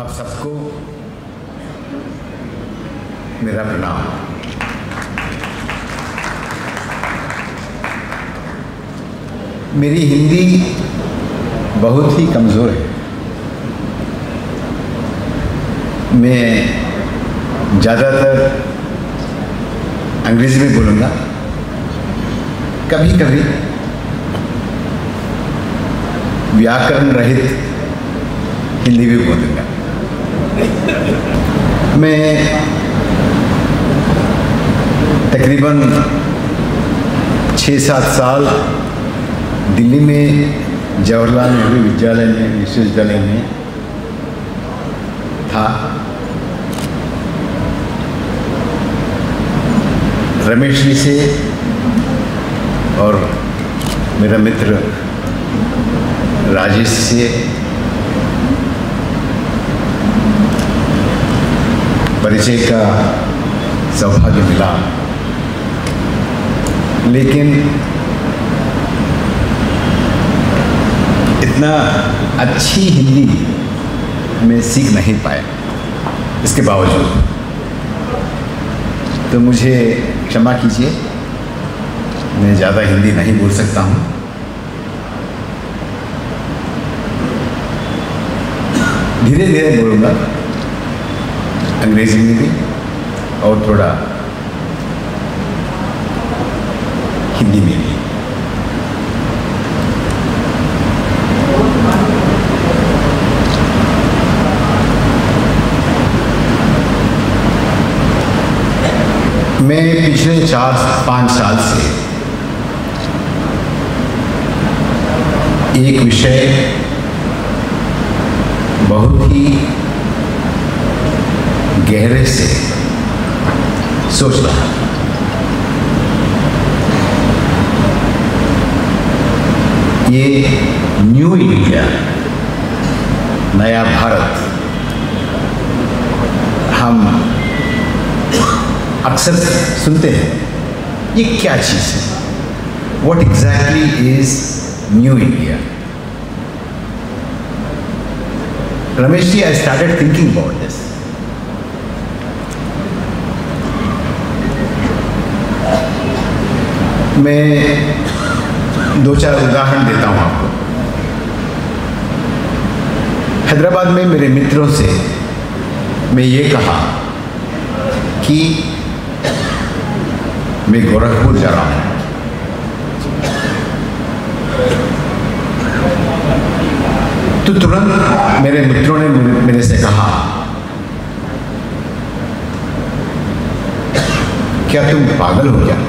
आप सबको मेरा प्रणाम। मेरी हिंदी बहुत ही कमज़ोर है। मैं ज़्यादातर अंग्रेज़ी में बोलूँगा, कभी कभी व्याकरण रहित हिंदी भी बोलूँगा। मैं तकरीबन 6-7 साल दिल्ली में जवाहरलाल नेहरू विश्वविद्यालय में था। रमेश जी से और मेरा मित्र राजेश से परिचय का सौभाग्य मिला, लेकिन इतना अच्छी हिंदी मैं सीख नहीं पाया। इसके बावजूद तो मुझे क्षमा कीजिए, मैं ज़्यादा हिंदी नहीं बोल सकता हूँ। धीरे धीरे बोलूँगा, अंग्रेजी में भी और थोड़ा हिंदी में भी। मैं पिछले 4-5 साल से एक विषय बहुत ही गहरे से सोच रहा हूं। ये न्यू इंडिया, नया भारत, हम अक्सर सुनते हैं, ये क्या चीज़ है? What exactly is new India? Ramesh ji, I started thinking about this. मैं 2-4 उदाहरण देता हूँ आपको। हैदराबाद में मेरे मित्रों से मैं ये कहा कि मैं गोरखपुर जा रहा हूँ। तो तुरंत मेरे मित्रों ने मेरे से कहा, क्या तुम पागल हो क्या?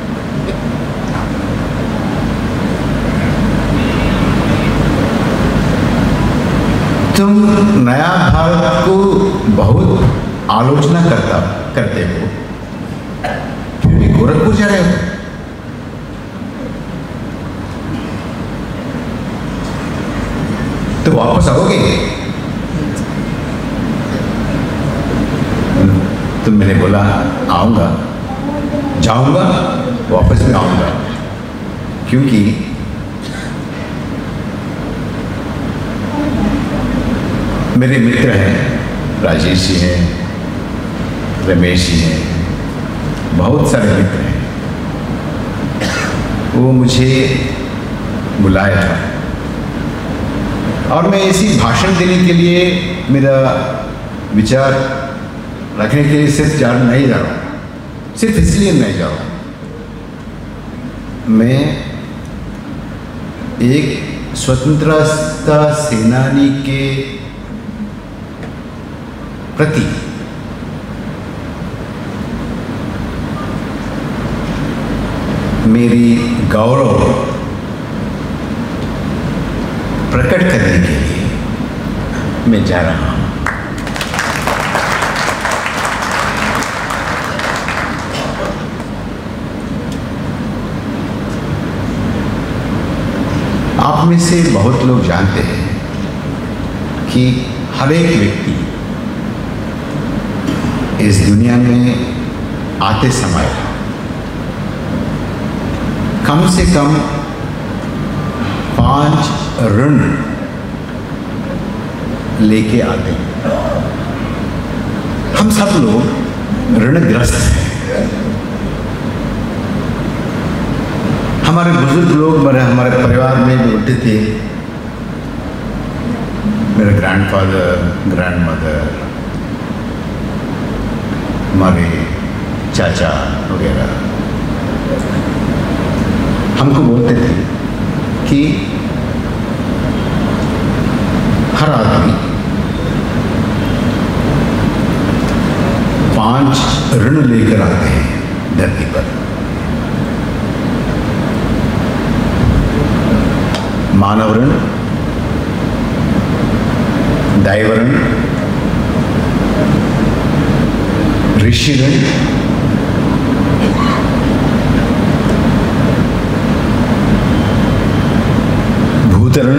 तुम नया भारत को बहुत आलोचना करते हो, फिर भी गोरखपुर जा रहे हो। तो वापस आओगे? तो मैंने बोला, आऊंगा, जाऊंगा, वापस भी आऊंगा, क्योंकि मेरे मित्र हैं, राजेश जी हैं, रमेश जी हैं, बहुत सारे मित्र हैं। वो मुझे बुलाया था और मैं इसी भाषण देने के लिए, मेरा विचार रखने के लिए सिर्फ नहीं जा रहा हूँ, सिर्फ इसलिए नहीं जा रहा हूँ। मैं एक स्वतंत्रता सेनानी के प्रति मेरी गौरव प्रकट करने के लिए मैं जा रहा हूं। आप में से बहुत लोग जानते हैं कि हर एक व्यक्ति इस दुनिया में आते समय कम से कम 5 ऋण लेके आते हैं। हम सब लोग ऋणग्रस्त हैं। हमारे बुजुर्ग लोग हमारे परिवार में भी होते थे, मेरे ग्रैंडफादर, ग्रैंडमदर, हमारे चाचा वगैरह हमको बोलते थे कि हर आदमी 5 ऋण लेकर आते हैं धरती पर। मानव ऋण, दैव ऋण, ऋषि ऋण, भूत ऋण,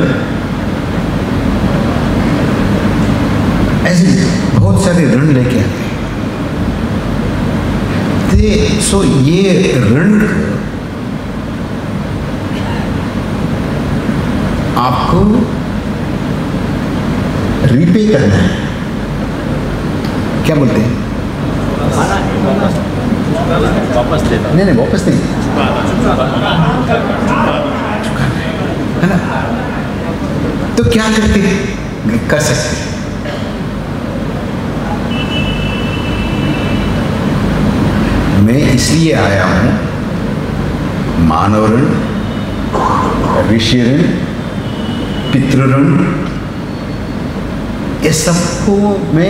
ऐसे बहुत सारे ऋण लेके आते हैं। सो ये ऋण आपको रीपे करना है। क्या बोलते हैं? वापस देना। नहीं, वापस नहीं, है ना? तो क्या करते कर सकते? मैं इसलिए आया हूं, मानव ऋण, ऋषि ऋण, पितृ ऋण, ये सबको मैं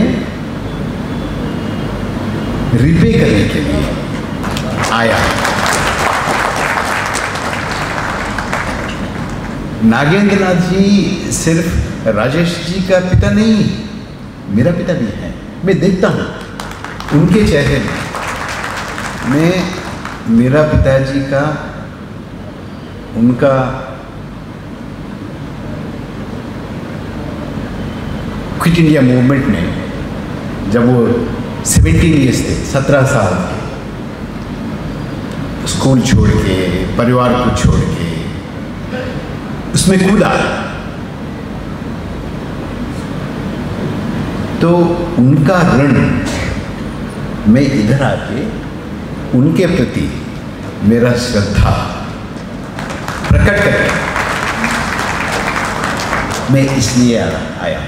रिपे करने के लिए आया। नागेंद्र नाथ जी सिर्फ राजेश जी का पिता नहीं, मेरा पिता भी है। मैं देखता हूं उनके चेहरे में, मैं मेरा पिताजी का, उनका क्विट इंडिया मूवमेंट में जब वो 17 ईयर्स थे, 17 साल के, स्कूल छोड़ के, परिवार को छोड़ के उसमें कूदा, तो उनका ऋण मैं इधर आके उनके प्रति मेरा श्रद्धा प्रकट करके मैं इसलिए आया।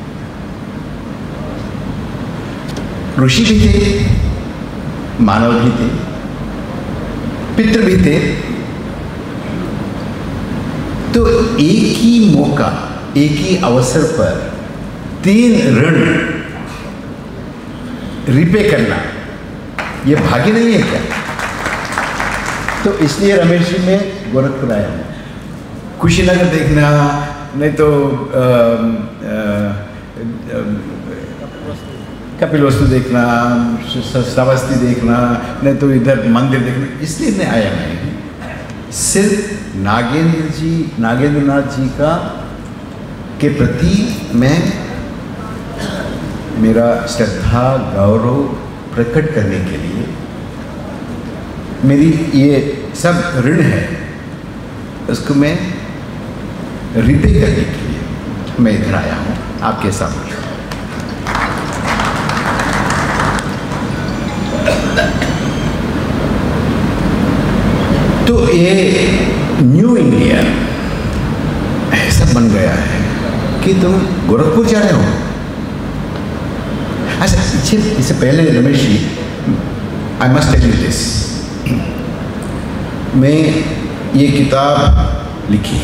ऋषि भी थे, मानव भी थे, पितृ भी थे। तो एक ही मौका, एक ही अवसर पर 3 ऋण रिपे करना, ये भाग्य नहीं है क्या? तो इसलिए रमेश जी मैं गोरखपुर आया हूँ। कुशीनगर देखना, नहीं तो कपिलवस्तु देखना, श्रावस्ती देखना, नहीं तो इधर मंदिर देखना, इसलिए मैं आया नहीं। सिर्फ नागेंद्र नाथ जी का के प्रति मैं मेरा श्रद्धा गौरव प्रकट करने के लिए, मेरी ये सब ऋण है उसको मैं रिपे करने के लिए मैं इधर आया हूँ आपके सामने। तो ये न्यू इंडिया ऐसा बन गया है कि तुम गोरखपुर जा रहे हो। अच्छा, इससे पहले Ramesh ji, I must tell you this, मैं ये किताब लिखी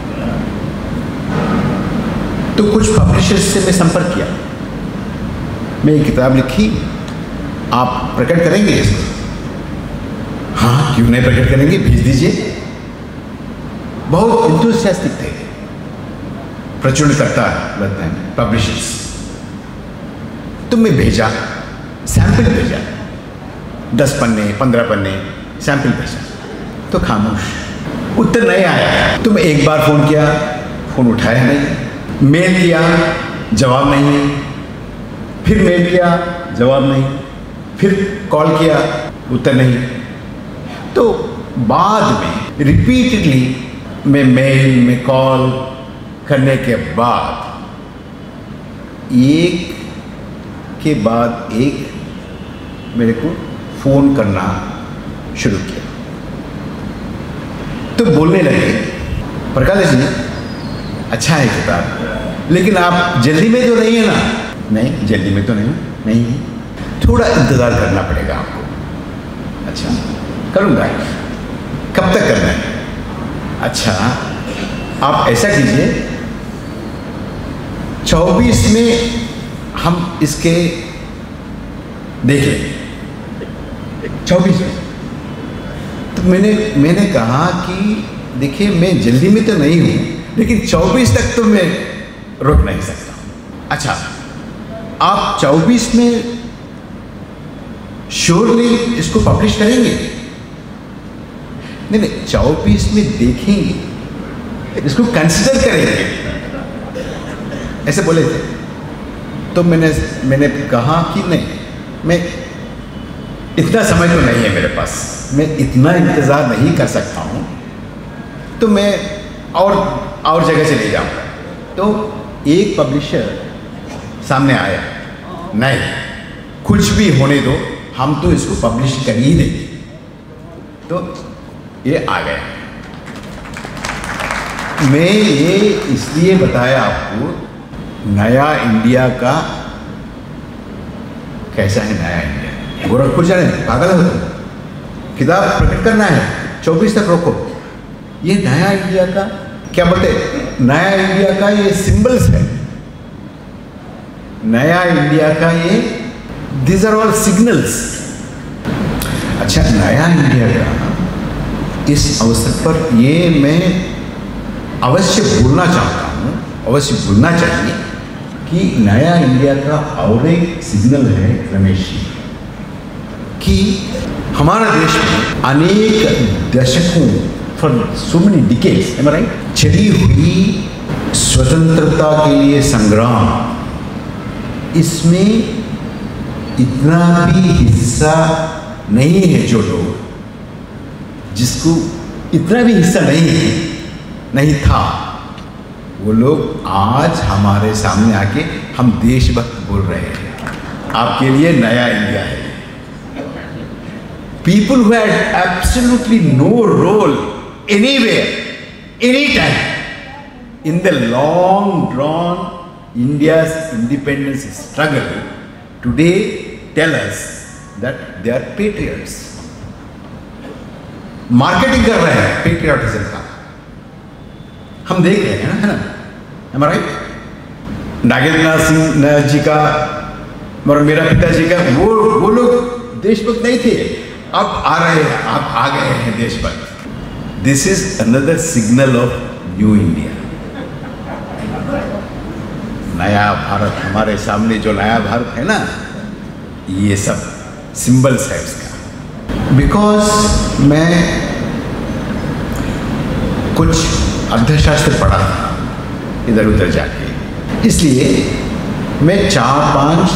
तो कुछ पब्लिशर्स से मैं संपर्क किया। मैं ये किताब लिखी, आप प्रकट करेंगे इसको? हाँ, क्यों नहीं प्रकट करेंगे, भेज दीजिए। बहुत इंथुसियास्टिक थे, प्रचुरकर्ता लगते हैं पब्लिशर्स। तो मैं भेजा, सैंपल भेजा, 10 पन्ने 15 पन्ने सैंपल भेजा, तो खामोश, उत्तर नहीं आया। तो मैं एक बार फ़ोन किया, फ़ोन उठाया नहीं, मेल किया, जवाब नहीं, फिर मेल किया, जवाब नहीं, फिर कॉल किया, उत्तर नहीं। तो बाद में रिपीटेडली मैं मेल में कॉल करने के बाद एक के बाद एक मेरे को फ़ोन करना शुरू किया। तो बोलने लगे, प्रकाश जी अच्छा है किताब, लेकिन आप जल्दी में तो नहीं है ना? नहीं, जल्दी में तो नहीं, थोड़ा इंतज़ार करना पड़ेगा आपको। अच्छा, करूँगा। कब तक करना है? अच्छा, आप ऐसा कीजिए, 24 में हम इसके देख लें। 24 में तो मैंने कहा कि देखिए मैं जल्दी में तो नहीं हूँ, लेकिन 24 तक तो मैं रुक नहीं सकता। अच्छा, आप 24 में श्योरली इसको पब्लिश करेंगे? नहीं, 24 में देखेंगे, इसको कंसिडर करेंगे, ऐसे बोले थे। तो मैंने कहा कि नहीं, मैं इतना समय तो नहीं है मेरे पास, मैं इतना इंतज़ार नहीं कर सकता हूँ, तो मैं और जगह चले जाऊँगा। तो एक पब्लिशर सामने आया, नहीं कुछ भी होने दो, हम तो इसको पब्लिश कर ही देंगे। तो ये आ गया। मैं ये इसलिए बताया आपको, नया इंडिया का कैसा है नया इंडिया। गोरखपुर जाने पागल हो तुम, किताब प्रकट करना है, 24 तक रोको। ये नया इंडिया का क्या बोलते, नया इंडिया का ये सिंबल्स है, नया इंडिया का ये दीज आर ऑल सिग्नल्स। अच्छा, नया इंडिया का इस अवसर पर ये मैं अवश्य बोलना चाहता हूँ, अवश्य बोलना चाहिए कि नया इंडिया का और एक सिग्नल है रमेश जी, कि हमारा देश में अनेक दशकों, for so many decades, am I right, चली हुई स्वतंत्रता के लिए संग्राम, इसमें इतना भी हिस्सा नहीं है, जो लोग जिसको इतना भी हिस्सा नहीं था, वो लोग आज हमारे सामने आके हम देशभक्त बोल रहे हैं। आपके लिए नया इंडिया है। People who had absolutely no role anywhere, anytime in the long drawn India's independence struggle, today tell us that they are patriots. Marketing कर रहे हैं पेट्रियटिज्म का, हम देख रहे हैं ना, है ना, am I right? Nagendra Singh ji का और मेरा पिताजी का वो लोग देशभक्त नहीं थे, अब आ रहे हैं, अब आ गए हैं देशभक्त। This is another signal of new India. नया भारत, हमारे सामने जो नया भारत है ना, ये सब सिंबल्स है इसका। बिकॉज मैं कुछ अर्थशास्त्र पढ़ा था इधर उधर जाके, इसलिए मैं 4-5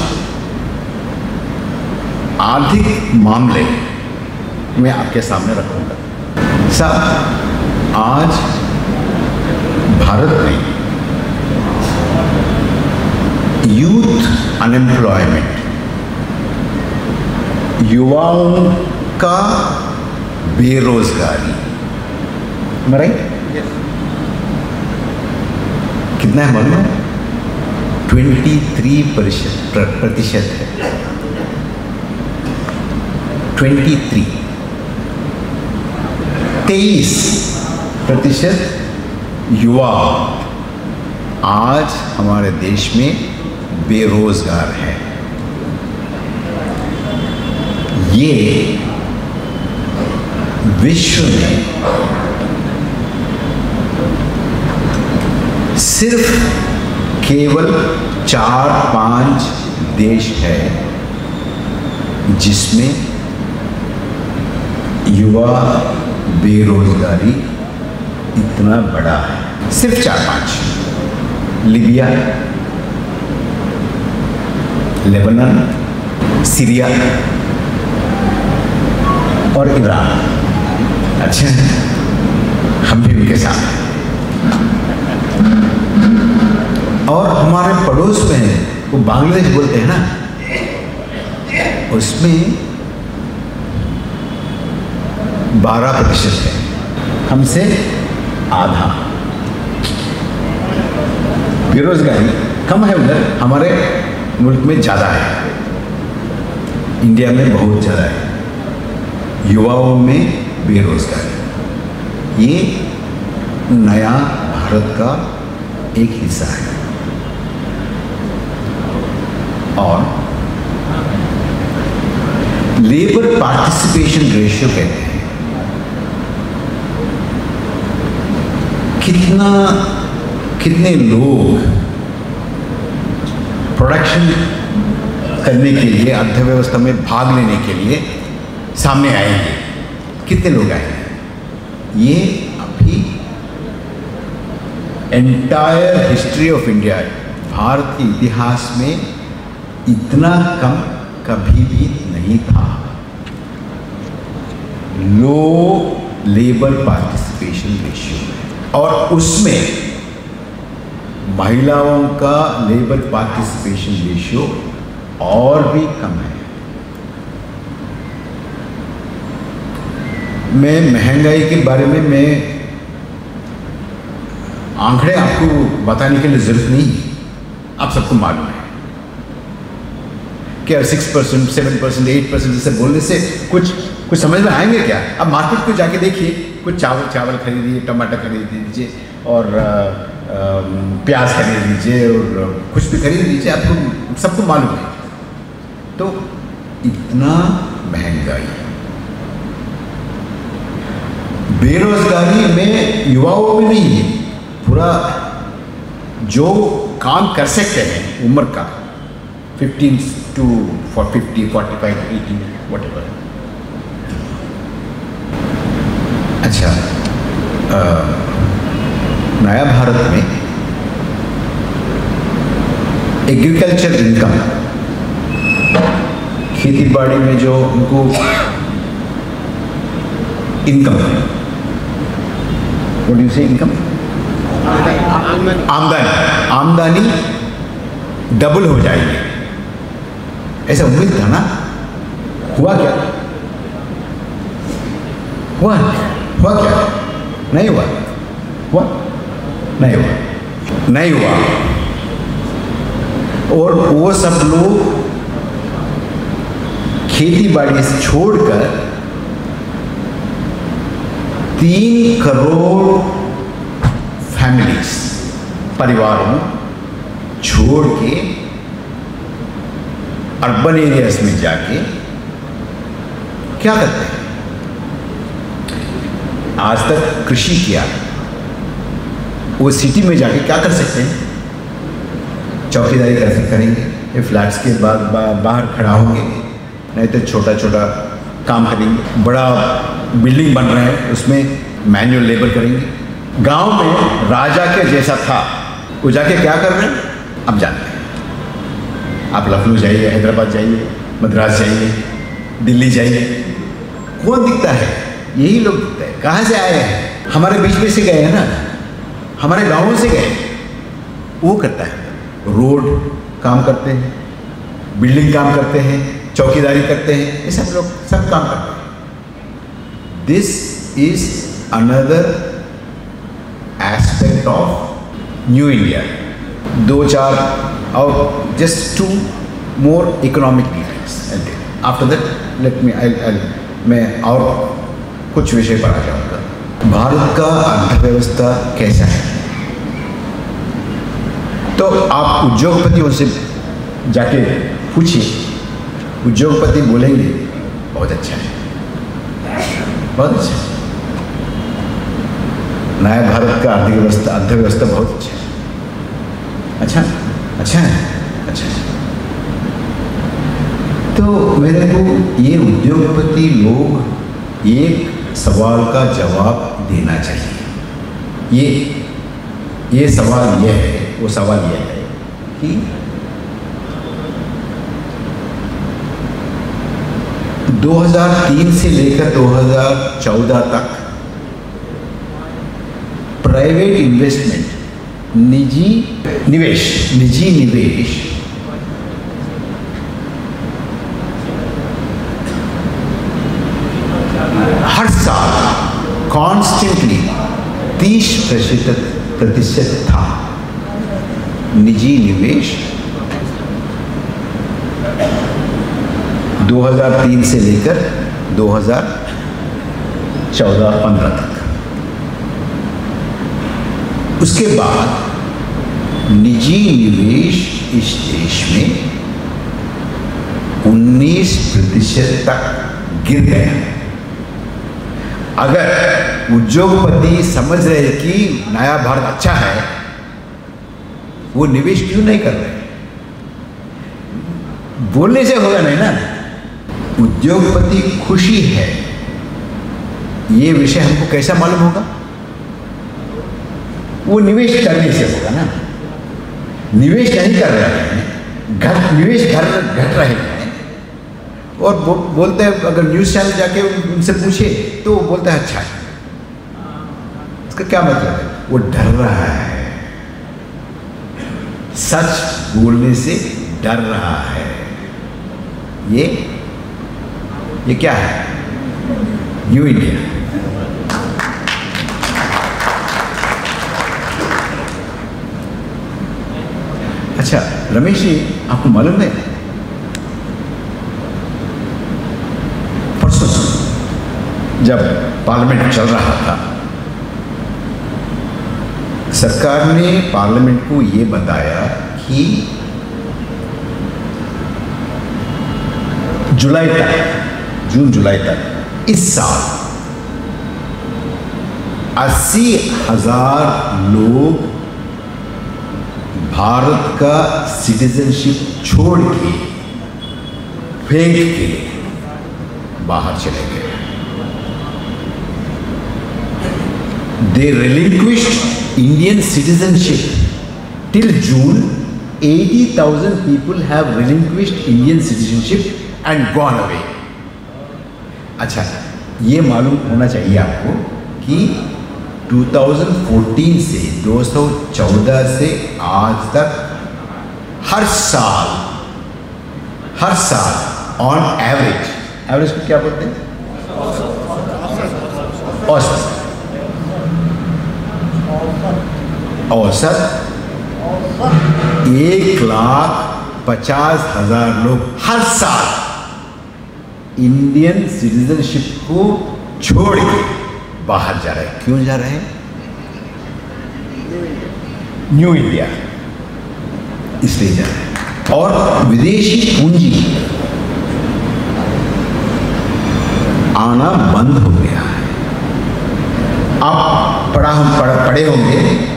आर्थिक मामले मैं आपके सामने रखूंगा। सब आज भारत में यूथ अनएम्प्लॉयमेंट, युवाओं का बेरोजगारी, राइट, कितना है मालूम है? 23% है। 23% युवा आज हमारे देश में बेरोजगार है। ये विश्व में सिर्फ केवल 4-5 देश है जिसमें युवा बेरोजगारी इतना बड़ा है। सिर्फ 4-5, लीबिया, लेबनान, सीरिया और ईरान। अच्छा, हम भी उनके साथ हैं। और हमारे पड़ोस में वो बांग्लादेश बोलते हैं ना, उसमें 12% है, हमसे आधा। बेरोजगारी कम है उधर, हमारे मुल्क में ज़्यादा है, इंडिया में बहुत ज़्यादा है। युवाओं में बेरोजगारी, ये नया भारत का एक हिस्सा है। और लेबर पार्टिसिपेशन रेशियो कहते हैं, कितने लोग प्रोडक्शन करने के लिए, अर्थव्यवस्था में भाग लेने के लिए सामने आएंगे, कितने लोग आएंगे। ये अभी entire history of India, Bharat के इतिहास में इतना कम कभी भी नहीं था। लो लेबर पार्टिसिपेशन रेशियो, और उसमें महिलाओं का लेबर पार्टिसिपेशन रेशियो और भी कम है। मैं महंगाई के बारे में आंकड़े आपको बताने के लिए जरूरत नहीं है, आप सबको मालूम है कि 6%, 7%, 8% जैसे बोलने से कुछ समझ में आएंगे क्या। अब मार्केट को जाके देखिए, कुछ चावल खरीदिए, टमाटर खरीद लीजिए, और प्याज खरीद लीजिए, और कुछ भी खरीद लीजिए, आपको सबको मालूम है। तो इतना महंगाई, बेरोजगारी में युवाओं में नहीं है, पूरा जो काम कर सकते हैं उम्र का 15 to 50, 45, 80, whatever। अच्छा, नया भारत में एग्रीकल्चर इनकम, खेती बाड़ी में जो उनको इनकम है, what do you say, income, आमदनी डबल हो जाएगी, ऐसा उम्मीद था ना। हुआ क्या? हुआ क्या? नहीं हुआ, नहीं हुआ। और वो सब लोग खेती बाड़ी से छोड़कर 3 करोड़ फैमिलीज, परिवारों छोड़ के अर्बन एरियाज में जाके क्या करते हैं? आज तक कृषि किया, वो सिटी में जाके क्या कर सकते हैं? चौकीदारी करेंगे, ये फ्लैट्स के बाद बाहर खड़ा होंगे, नहीं तो छोटा छोटा काम करेंगे। बड़ा बिल्डिंग बन रहा है, उसमें मैनुअल लेबर करेंगे। गांव में राजा के जैसा था, वो जाके क्या कर रहे हैं अब जानते हैं। आप लखनऊ जाइए, हैदराबाद जाइए, मद्रास जाइए, दिल्ली जाइए, कौन दिखता है? यही लोग दिखता है। कहाँ से आए हैं? हमारे बीच में से गए हैं ना, हमारे गाँवों से गए। वो करता है, रोड काम करते हैं, बिल्डिंग काम करते हैं, चौकीदारी करते हैं, ये सब लोग सब काम करते हैं। This is another aspect of new India. 2-4 और just 2 more economic details, and after that let me मैं और कुछ विषय पर आ जाऊँगा। भारत का अर्थव्यवस्था कैसा है? तो आप उद्योगपतियों से जाके पूछिए, उद्योगपति बोलेंगे बहुत अच्छा है, बहुत अच्छा है, नया भारत का अर्थव्यवस्था बहुत अच्छा है, अच्छा है। तो मेरे को ये उद्योगपति लोग एक सवाल का जवाब देना चाहिए। ये सवाल ये है, वो सवाल ये है कि 2003 से लेकर 2014 तक प्राइवेट इन्वेस्टमेंट, निजी निवेश हर साल कॉन्स्टेंटली 30% था निजी निवेश 2003 से लेकर 2014-15 तक। उसके बाद निजी निवेश इस देश में 19% तक गिर गया। अगर उद्योगपति समझ रहे कि नया भारत अच्छा है, वो निवेश क्यों नहीं कर रहे? बोलने से होगा नहीं ना। उद्योगपति खुशी है, ये विषय हमको कैसा मालूम होगा? वो निवेश करने से होगा ना। निवेश नहीं कर रहे हैं, निवेश घट रहे हैं। और बोलते हैं, अगर न्यूज़ चैनल जाके उनसे पूछे तो वो बोलते हैं अच्छा है। इसका क्या मतलब है? वो डर रहा है, सच बोलने से डर रहा है। ये क्या है? New India. अच्छा रमेश जी, आपको मालूम है परसों जब पार्लियामेंट चल रहा था, सरकार ने पार्लियामेंट को ये बताया कि जून जुलाई तक इस साल 80,000 लोग भारत का सिटीजनशिप छोड़ के फेंक के बाहर चले गए। They relinquished Indian citizenship. Till June, 80,000 people have relinquished Indian citizenship and gone away. अच्छा, ये मालूम होना चाहिए आपको कि 2014 से 2014 से आज तक हर साल ऑन एवरेज को क्या बोलते हैं? औसत 1,50,000 लोग हर साल इंडियन सिटीजनशिप को छोड़ के बाहर जा रहे हैं। क्यों जा रहे हैं? न्यू इंडिया इसलिए जा रहे हैं। और विदेशी पूंजी आना बंद हो गया है। आप पढ़े होंगे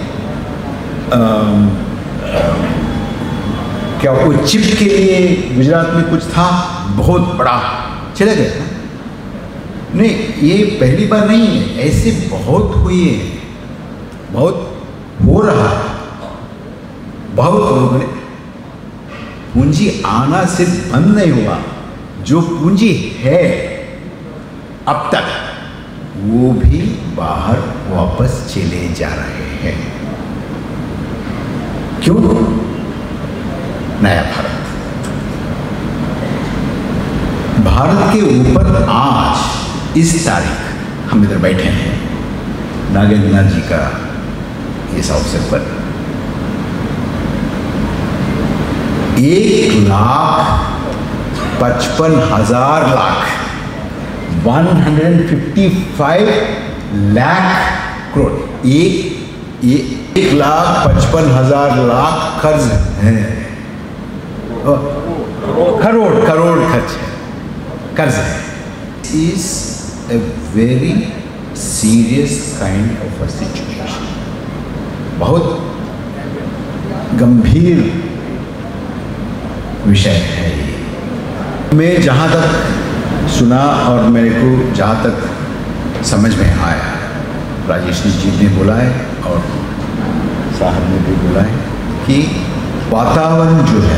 क्या वो चिप के लिए गुजरात में कुछ था, बहुत बड़ा, चले गए। नहीं, ये पहली बार नहीं है, ऐसे बहुत हुए हैं, बहुत हो रहा है। बहुत लोगों ने पूंजी आना सिर्फ बंद नहीं हुआ, जो पूंजी है अब तक वो भी बाहर वापस चले जा रहे हैं। क्यों? नया भारत के ऊपर आज इस तारीख हम इधर बैठे हैं नागेंद्र नाथ जी का इस अवसर पर 1,55,000 लाख 155 लाख करोड़ 1,55,000 लाख कर्ज है, करोड़ खर्च है, कर्ज है। Is a very serious kind of a situation, बहुत गंभीर विषय है ये। मैं जहाँ तक सुना और मेरे को जहाँ तक समझ में आया, राजेश जी ने बोला है और साहब ने भी बोला है कि वातावरण जो है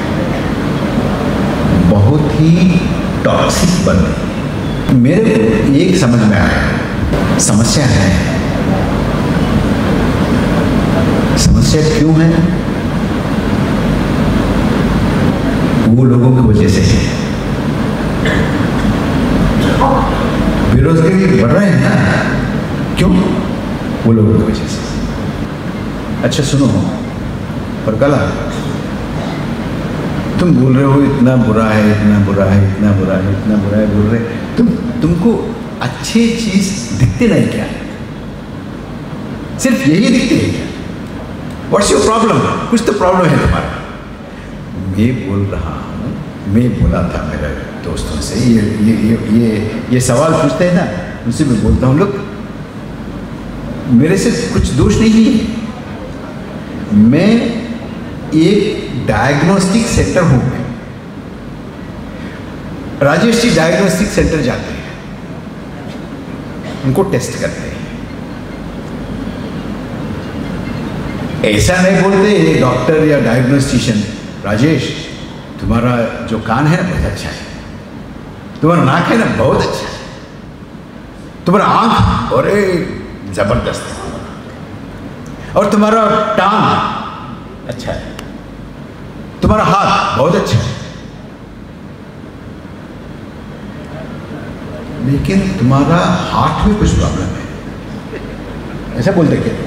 बहुत ही टॉक्सिक बन रही है। मेरे को एक समझ में आया, समस्या है। समस्या क्यों है? वो लोगों की वजह से है, बेरोजगारी बढ़ रहे हैं ना, क्यों? वो लोगों की वजह से। अच्छा सुनो, पर कला तुम बोल रहे हो इतना बुरा है, इतना बुरा है, इतना बुरा है, इतना बुरा है बोल रहे, तुमको अच्छी चीज दिखते नहीं क्या? सिर्फ यही दिखते है क्या? What's your problem? कुछ तो प्रॉब्लम है तुम्हारा। मैं बोल रहा हूँ, मैं बोला था मेरे दोस्तों से, ये सवाल पूछते हैं ना, उनसे मैं बोलता हूँ, लोग मेरे से कुछ दोष नहीं है, मैं एक डायग्नोस्टिक सेंटर हूँ। राजेश जी डायग्नोस्टिक सेंटर जाते हैं, उनको टेस्ट करते हैं। ऐसा नहीं बोलते डॉक्टर या डायग्नोस्टिशियन, राजेश तुम्हारा जो कान है ना बहुत अच्छा है, तुम्हारा नाक है ना बहुत अच्छा है, तुम्हारा आंख अरे जबरदस्त है, और तुम्हारा टांग अच्छा है, तुम्हारा हाथ बहुत अच्छा है, लेकिन तुम्हारा हार्ट में कुछ प्रॉब्लम है। ऐसा बोलते क्या?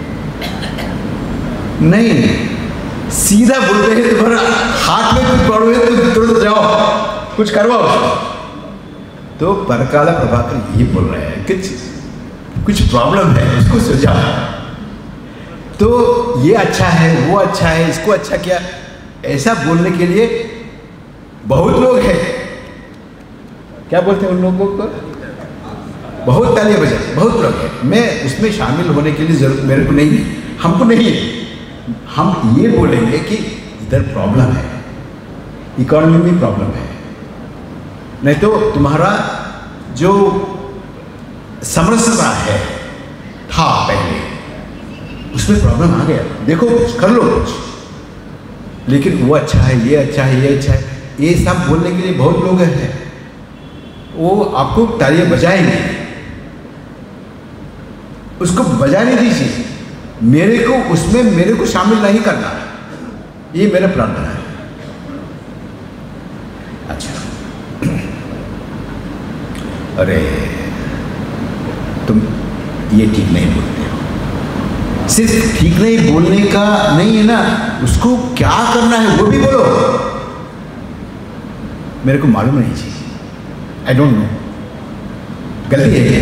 नहीं, सीधा बोलते हैं तुम्हारा हार्ट में कुछ प्रॉब्लम है, तो तुरंत जाओ कुछ करवाओ। तो परकाला प्रभाकर यही बोल रहे हैं कि कुछ प्रॉब्लम है, उसको सुलझाओ। तो ये अच्छा है, वो अच्छा है, इसको अच्छा क्या, ऐसा बोलने के लिए बहुत लोग हैं। क्या बोलते हैं उन लोगों को? बहुत तालियां बजाते, बहुत लोग हैं। मैं उसमें शामिल होने के लिए जरूरत मेरे को नहीं है, हमको नहीं है। हम ये बोलेंगे कि इधर प्रॉब्लम है, इकोनॉमी में प्रॉब्लम है, नहीं तो तुम्हारा जो समरसता है था पहले, उसमें प्रॉब्लम आ गया, देखो कर लो कुछ। लेकिन वो अच्छा है, ये अच्छा है, ये अच्छा है, ये सब बोलने के लिए बहुत लोग हैं, वो आपको तालियां बजाएंगे, उसको बजाने दीजिए। मेरे को उसमें मेरे को शामिल नहीं करना, ये मेरा प्रार्थना है। अच्छा, अरे तुम ये ठीक नहीं बोलते हो। सिर्फ ठीक नहीं बोलने का नहीं है ना, उसको क्या करना है वो भी बोलो। मेरे को मालूम नहीं जी, आई डोंट नो, गलती है।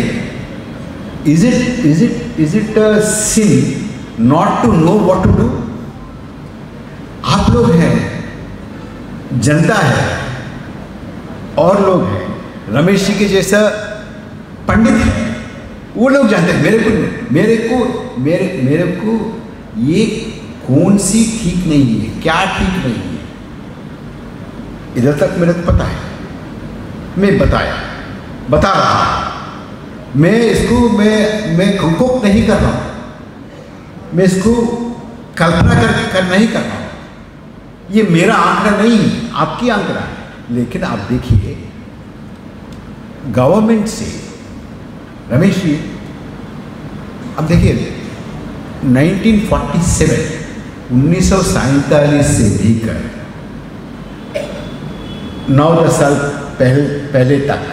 Is it a sin not to know what to do? आप लोग हैं, जनता है, और लोग हैं, रमेश जी के जैसा पंडित है, वो लोग जानते हैं। मेरे को ये कौन सी ठीक नहीं है, क्या ठीक नहीं है, इधर तक मेरे को पता है। मैं बता रहा हूं, मैं इसको मैं कंकोक नहीं कर रहा हूं, मैं इसको कल्पना कर नहीं कर रहा हूं। ये मेरा आंकड़ा नहीं, आपकी आंकड़ा है। लेकिन आप देखिए, गवर्नमेंट से, रमेश जी अब देखिए 1947 से लेकर 9-10 साल पहले तक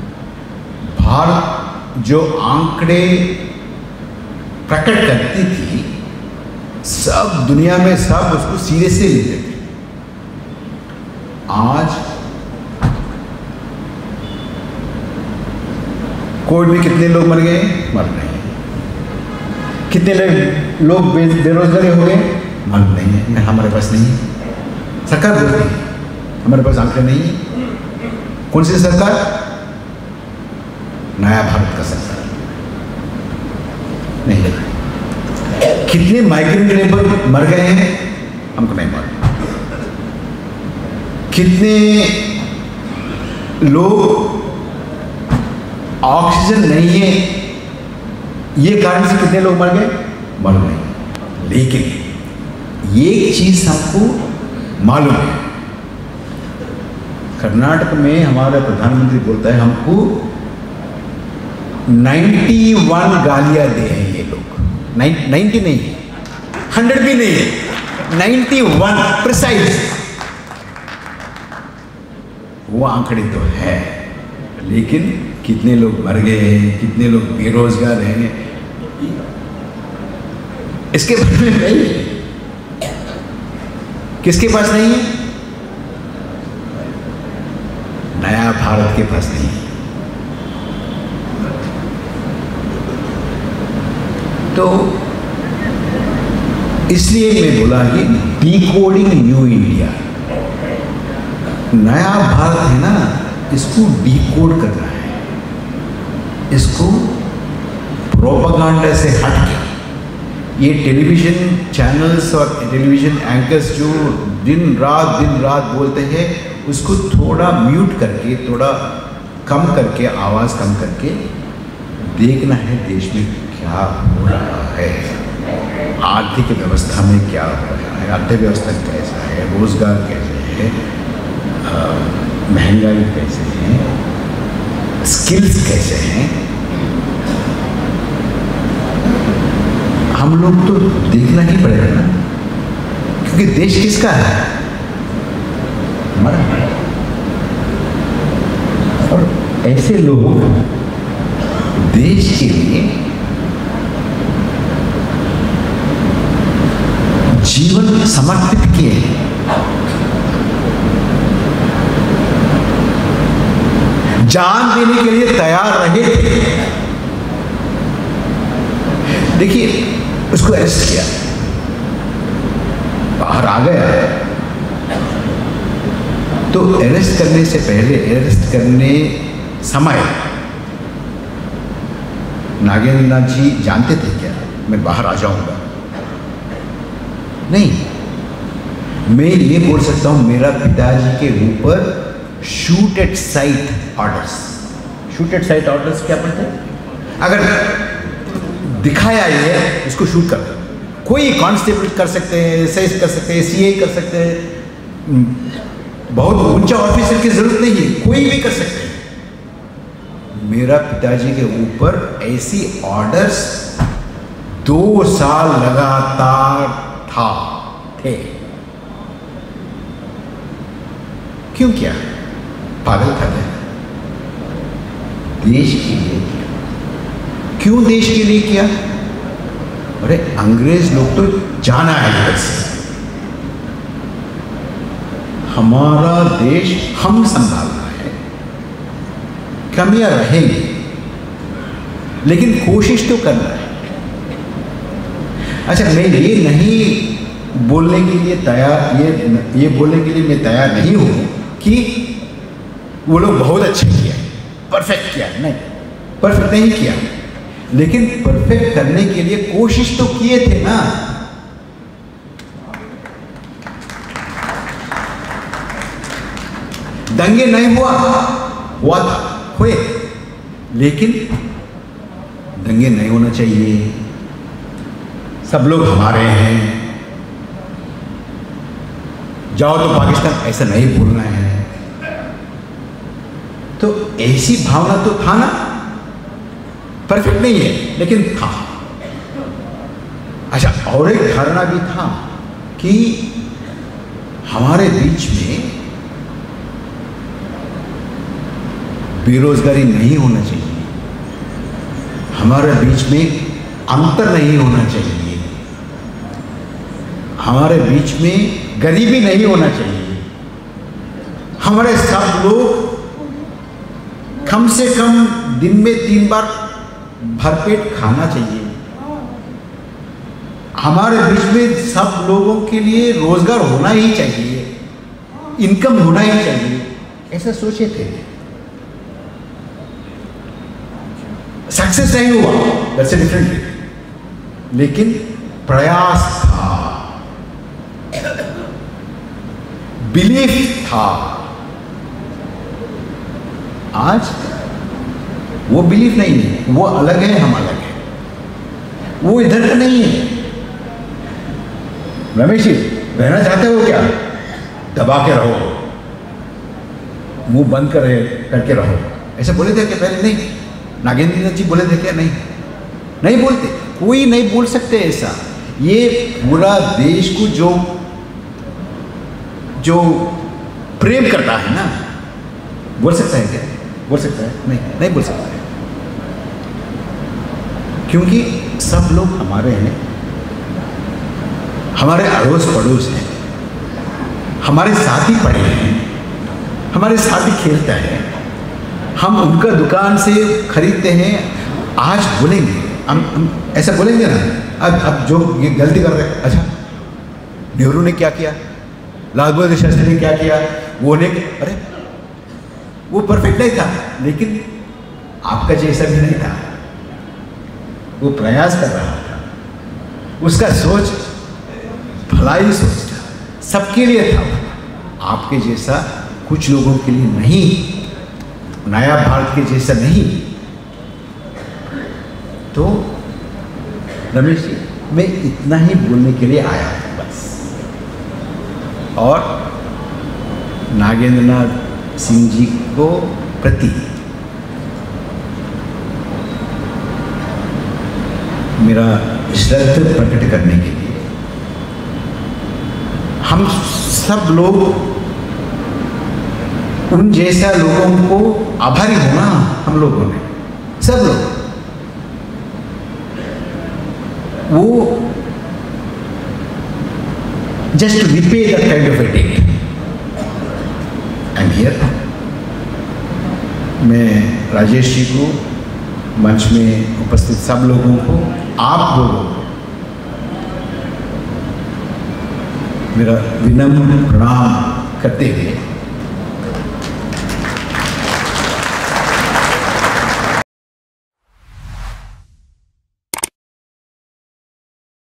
भारत जो आंकड़े प्रकट करती थी, सब दुनिया में सब उसको सीरियस से लेते थे। आज कोविड में कितने लोग मर गए? मालूम नहीं। कितने लोग बेरोजगार हो गए? मालूम नहीं है, हमारे पास नहीं है। सरकार बोलती है हमारे पास आंकड़े नहीं है। कौन सी सरकार? नया भारत का सरकार नहीं। कितने माइग्रेंट लेबर मर गए हैं हमको नहीं मालूम। कितने लोग ऑक्सीजन नहीं है, ये कारण से कितने लोग मर गए मालूम नहीं। लेकिन ये चीज हमको मालूम है, कर्नाटक में हमारा प्रधानमंत्री बोलता है हमको 91 गालियां दे हैं ये लोग। 90 नहीं है, 100 भी नहीं है, 91 प्रिसाइज। वो आंकड़े तो है, लेकिन कितने लोग मर गए हैं, कितने लोग बेरोजगार हैं, इसके बारे में नहीं है। किसके पास नहीं है? नया भारत के पास नहीं है। तो इसलिए मैं बोला कि डिकोडिंग न्यू इंडिया, नया भारत है ना, इसको डिकोड करना है। इसको प्रोपेगेंडा से हट के ये टेलीविजन चैनल्स और टेलीविजन एंकर्स जो दिन रात बोलते हैं, उसको थोड़ा म्यूट करके, थोड़ा कम करके, आवाज़ कम करके देखना है देश में क्या हो रहा है, आर्थिक व्यवस्था में क्या हो रहा है, अर्थव्यवस्था कैसा है, रोजगार कैसे है, महंगाई कैसे है, स्किल्स कैसे हैं। हम लोग तो देखना ही पड़ेगा ना, क्योंकि देश किसका है? हमारा। और ऐसे लोग देश के लिए जीवन समर्पित किए, जान देने के लिए तैयार रहे। देखिए, उसको अरेस्ट किया, बाहर आ गया, तो अरेस्ट करने से पहले, अरेस्ट करने समय नागेंद्र नाथ जी जानते थे क्या मैं बाहर आ जाऊंगा? नहीं। मैं ये बोल सकता हूं, मेरा पिताजी के ऊपर shoot at sight orders, shoot at sight orders क्या पढ़ते हैं? अगर दिखाया ये इसको शूट कर, कोई कांस्टेबल कर सकते हैं, एसआई कर सकते हैं, सीआई कर सकते हैं, बहुत ऊंचा ऑफिसर की जरूरत नहीं है, कोई भी कर सकते हैं। मेरा पिताजी के ऊपर ऐसी ऑर्डर्स 2 साल लगातार थे। क्यों किया? पागल था क्या? देश के लिए। क्यों देश के लिए किया? अरे अंग्रेज लोग तो जाना है इधर से, हमारा देश हम संभालना है, कमियां रहेंगी लेकिन कोशिश तो करना है। अच्छा, मैं ये नहीं बोलने के लिए तैयार, ये बोलने के लिए मैं तैयार नहीं हूं कि वो लोग बहुत अच्छा किया, परफेक्ट किया, नहीं, परफेक्ट नहीं किया, लेकिन परफेक्ट करने के लिए कोशिश तो किए थे ना। दंगे नहीं हुआ था, हुए, लेकिन दंगे नहीं होना चाहिए। सब लोग हमारे हैं, जाओ तो पाकिस्तान, ऐसा नहीं बोलना है। तो ऐसी भावना तो था ना, परफेक्ट नहीं है लेकिन था। अच्छा, और एक धारणा भी था कि हमारे बीच में बेरोजगारी नहीं होना चाहिए, हमारे बीच में अंतर नहीं होना चाहिए, हमारे बीच में गरीबी नहीं होना चाहिए, हमारे सब लोग कम से कम दिन में 3 बार भरपेट खाना चाहिए, हमारे बीच में सब लोगों के लिए रोजगार होना ही चाहिए, इनकम होना ही चाहिए, ऐसा सोचे थे। सक्सेस नहीं हुआ, दैट्स डिफरेंट, लेकिन प्रयास था, बिलीफ था। आज वो बिलीफ नहीं है, वो अलग है, हम अलग है, वो इधर का नहीं है। रमेश जी, रहना चाहते हो क्या? दबा के रहो, मुंह बंद करके रहो, ऐसे बोले थे क्या पहले? नहीं। नागेंद्र जी बोले थे क्या? नहीं बोलते, कोई नहीं बोल सकते ऐसा। ये पूरा देश को जो प्रेम करता है ना, बोल सकता है क्या? बोल सकता है? नहीं बोल सकता है, क्योंकि सब लोग हमारे हैं, हमारे अड़ोस पड़ोस हैं, हमारे साथ ही पढ़े हैं, हमारे साथ ही खेलता है, हम उनका दुकान से खरीदते हैं। आज बोलेंगे हम ऐसा बोलेंगे ना, अब जो ये गलती कर रहे हैं, अच्छा नेहरू ने क्या किया, लाल बहादुर शास्त्री ने क्या किया, वो ने, अरे वो परफेक्ट नहीं था, लेकिन आपका जैसा भी नहीं था, वो प्रयास कर रहा था, उसका सोच भलाई सोच था, सबके लिए था, आपके जैसा कुछ लोगों के लिए नहीं, नया भारत के जैसा नहीं। तो रमेश जी, मैं इतना ही बोलने के लिए आया था बस। और नागेंद्रनाथ सिंह जी को प्रति मेरा श्रद्धा प्रकट करने के लिए हम सब लोग उन जैसा लोगों को आभारी होना, हम लोगों ने सब लोग, वो just repay the kind of a debt. I am here. मैं राजेश जी को, मंच में उपस्थित सब लोगों को, आप लोगों को मेरा विनम्र प्रणाम करते हुए